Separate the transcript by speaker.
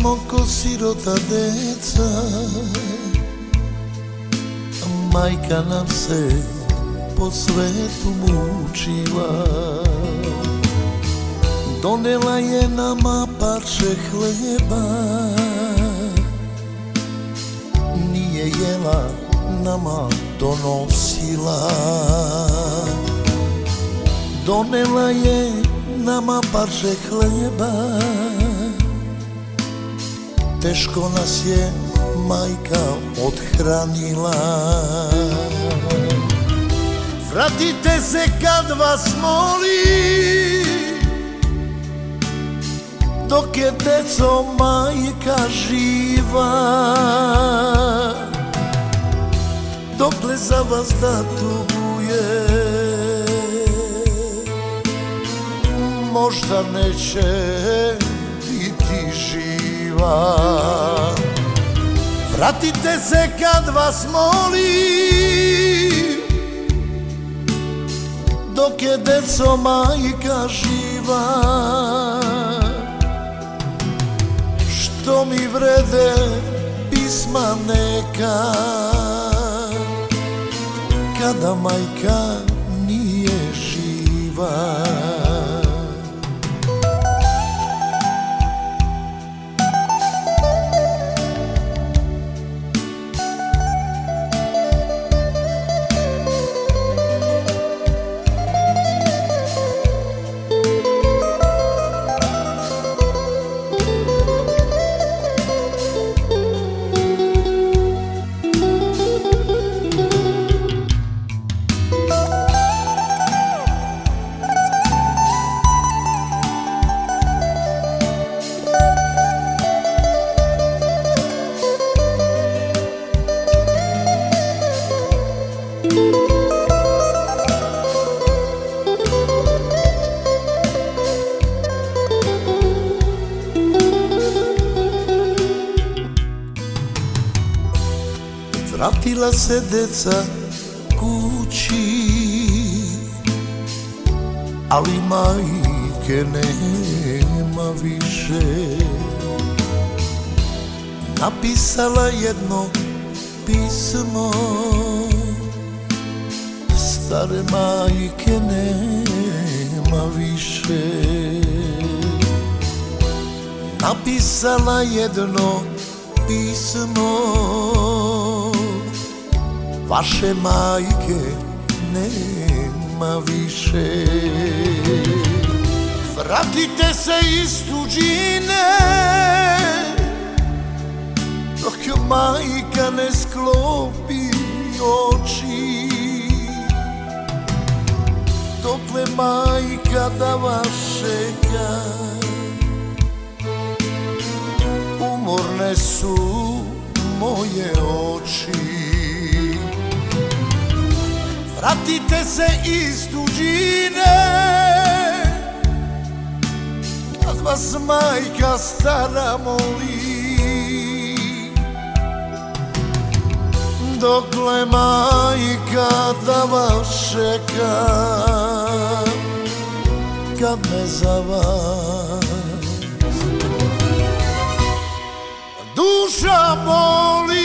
Speaker 1: smo ko sirota deca, majka nam se po svetu mučila. Donela je nama parče hleba, nije jela, nama donosila. Donela je nama parče hleba, teško nas je majka othranila. Vratite se kad vas molim, dok je deco majka živa, dokle za vas da tuguje, možda neće biti živa. Vratite se kad vas molim, dok je deco majka živa, što mi vrede pisma neka, kada majka nije živa. Vratila se deca kući, ali majke nema više. Napisala jedno pismo, stare majke nema više. Napisala jedno pismo, vaše majke nema više. Vratite se iz tuđine, dok majka ne sklopi oči, dokle majka da vas čeka, umorne su moje oči. Vratite se iz tuđine, kad vas majka stara moli, dokle majka da vas čeka, kad me za vas duša boli.